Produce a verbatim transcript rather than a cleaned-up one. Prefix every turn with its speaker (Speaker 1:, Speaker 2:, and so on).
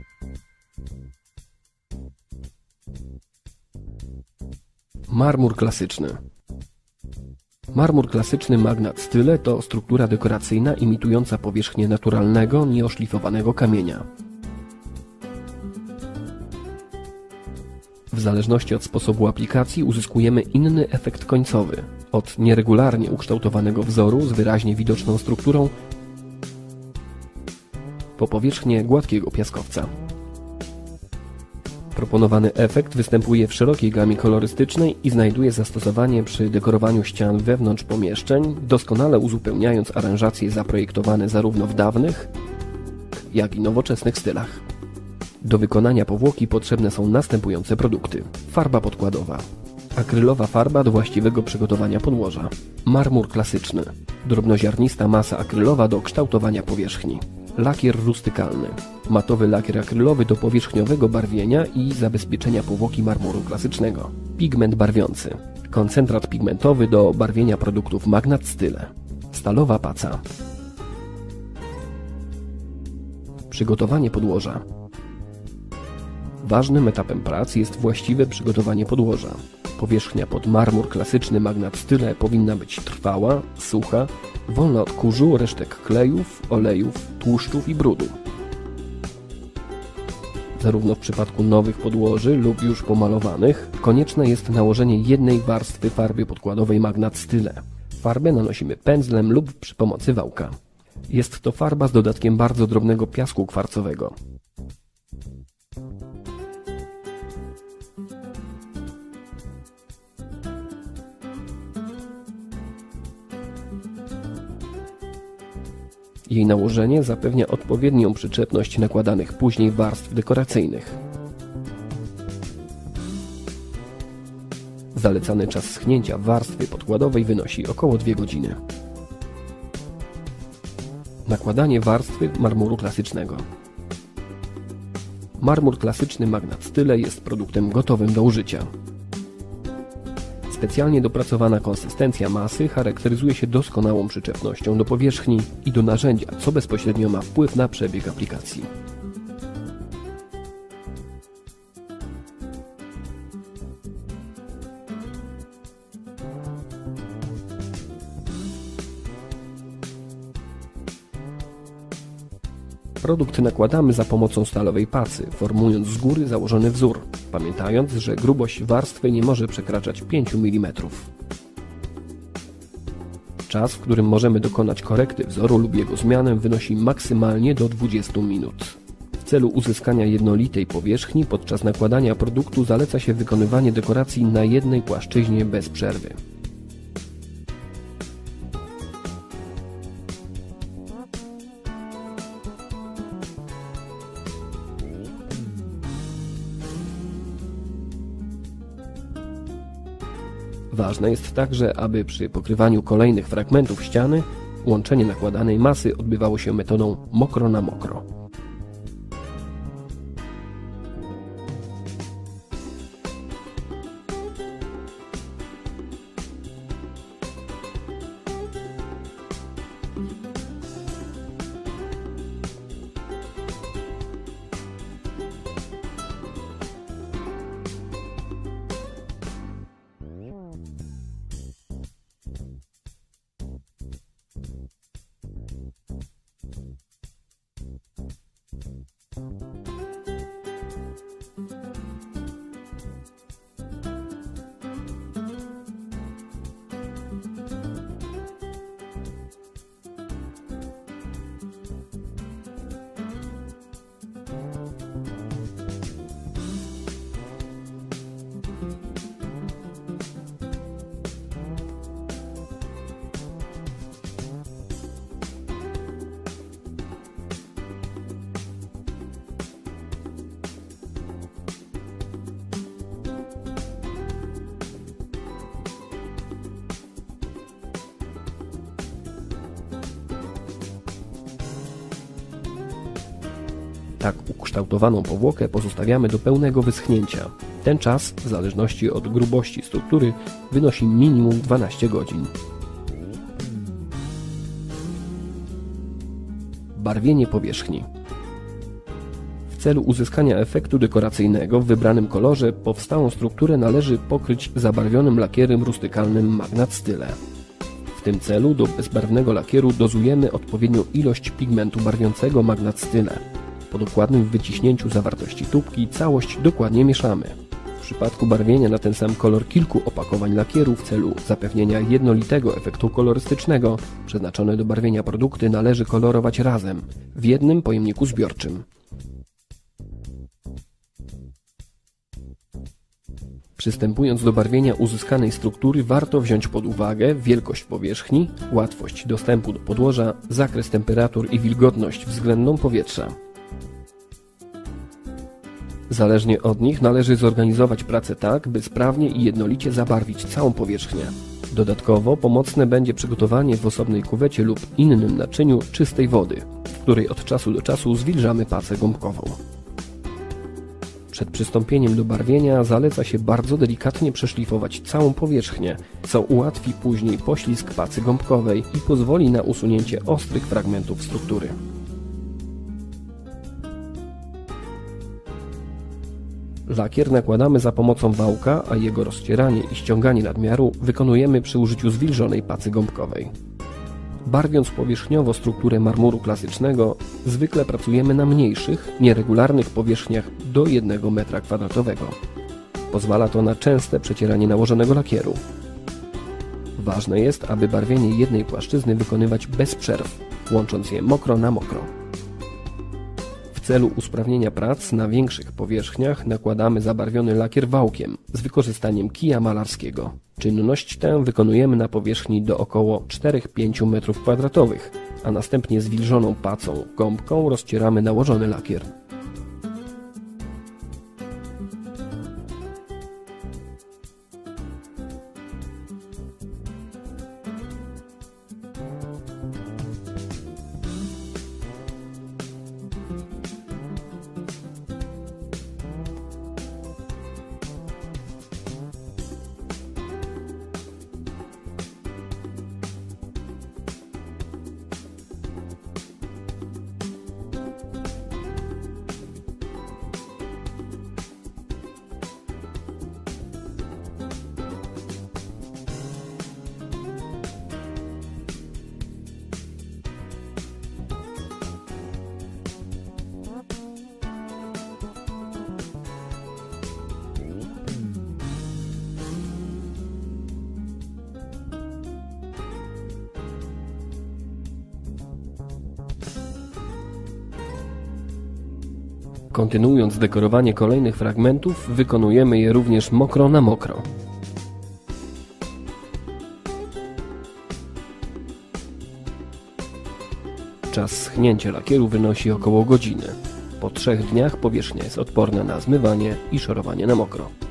Speaker 1: Marmur klasyczny. Marmur klasyczny Magnat Style to struktura dekoracyjna imitująca powierzchnię naturalnego, nieoszlifowanego kamienia. W zależności od sposobu aplikacji uzyskujemy inny efekt końcowy. Od nieregularnie ukształtowanego wzoru z wyraźnie widoczną strukturą po powierzchnię gładkiego piaskowca. Proponowany efekt występuje w szerokiej gamie kolorystycznej i znajduje zastosowanie przy dekorowaniu ścian wewnątrz pomieszczeń, doskonale uzupełniając aranżacje zaprojektowane zarówno w dawnych, jak i nowoczesnych stylach. Do wykonania powłoki potrzebne są następujące produkty. Farba podkładowa. Akrylowa farba do właściwego przygotowania podłoża. Marmur klasyczny. Drobnoziarnista masa akrylowa do kształtowania powierzchni. Lakier rustykalny. Matowy lakier akrylowy do powierzchniowego barwienia i zabezpieczenia powłoki marmuru klasycznego. Pigment barwiący. Koncentrat pigmentowy do barwienia produktów Magnat Style. Stalowa paca. Przygotowanie podłoża. Ważnym etapem prac jest właściwe przygotowanie podłoża. Powierzchnia pod marmur klasyczny Magnat Style powinna być trwała, sucha, wolna od kurzu, resztek klejów, olejów, tłuszczów i brudu. Zarówno w przypadku nowych podłoży lub już pomalowanych konieczne jest nałożenie jednej warstwy farby podkładowej Magnat Style. Farbę nanosimy pędzlem lub przy pomocy wałka. Jest to farba z dodatkiem bardzo drobnego piasku kwarcowego. Jej nałożenie zapewnia odpowiednią przyczepność nakładanych później warstw dekoracyjnych. Zalecany czas schnięcia warstwy podkładowej wynosi około dwie godziny. Nakładanie warstwy marmuru klasycznego. Marmur klasyczny Magnat Style jest produktem gotowym do użycia. Specjalnie dopracowana konsystencja masy charakteryzuje się doskonałą przyczepnością do powierzchni i do narzędzia, co bezpośrednio ma wpływ na przebieg aplikacji. Produkt nakładamy za pomocą stalowej pacy, formując z góry założony wzór, pamiętając, że grubość warstwy nie może przekraczać pięciu milimetrów. Czas, w którym możemy dokonać korekty wzoru lub jego zmianę, wynosi maksymalnie do dwudziestu minut. W celu uzyskania jednolitej powierzchni podczas nakładania produktu zaleca się wykonywanie dekoracji na jednej płaszczyźnie bez przerwy. Ważne jest także, aby przy pokrywaniu kolejnych fragmentów ściany łączenie nakładanej masy odbywało się metodą mokro na mokro. Tak ukształtowaną powłokę pozostawiamy do pełnego wyschnięcia. Ten czas, w zależności od grubości struktury, wynosi minimum dwanaście godzin. Barwienie powierzchni. W celu uzyskania efektu dekoracyjnego w wybranym kolorze powstałą strukturę należy pokryć zabarwionym lakierem rustykalnym Magnat Style. W tym celu do bezbarwnego lakieru dozujemy odpowiednią ilość pigmentu barwiącego Magnat Style. Po dokładnym wyciśnięciu zawartości tubki całość dokładnie mieszamy. W przypadku barwienia na ten sam kolor kilku opakowań lakieru w celu zapewnienia jednolitego efektu kolorystycznego przeznaczone do barwienia produkty należy kolorować razem w jednym pojemniku zbiorczym. Przystępując do barwienia uzyskanej struktury warto wziąć pod uwagę wielkość powierzchni, łatwość dostępu do podłoża, zakres temperatur i wilgotność względną powietrza. Zależnie od nich należy zorganizować pracę tak, by sprawnie i jednolicie zabarwić całą powierzchnię. Dodatkowo pomocne będzie przygotowanie w osobnej kuwecie lub innym naczyniu czystej wody, w której od czasu do czasu zwilżamy pacę gąbkową. Przed przystąpieniem do barwienia zaleca się bardzo delikatnie przeszlifować całą powierzchnię, co ułatwi później poślizg pacy gąbkowej i pozwoli na usunięcie ostrych fragmentów struktury. Lakier nakładamy za pomocą wałka, a jego rozcieranie i ściąganie nadmiaru wykonujemy przy użyciu zwilżonej pacy gąbkowej. Barwiąc powierzchniowo strukturę marmuru klasycznego, zwykle pracujemy na mniejszych, nieregularnych powierzchniach do jednego metra kwadratowego. Pozwala to na częste przecieranie nałożonego lakieru. Ważne jest, aby barwienie jednej płaszczyzny wykonywać bez przerw, łącząc je mokro na mokro. W celu usprawnienia prac na większych powierzchniach nakładamy zabarwiony lakier wałkiem z wykorzystaniem kija malarskiego. Czynność tę wykonujemy na powierzchni do około cztery do pięciu metrów kwadratowych, a następnie zwilżoną pacą gąbką rozcieramy nałożony lakier. Kontynuując dekorowanie kolejnych fragmentów, wykonujemy je również mokro na mokro. Czas schnięcia lakieru wynosi około godziny. Po trzech dniach powierzchnia jest odporna na zmywanie i szorowanie na mokro.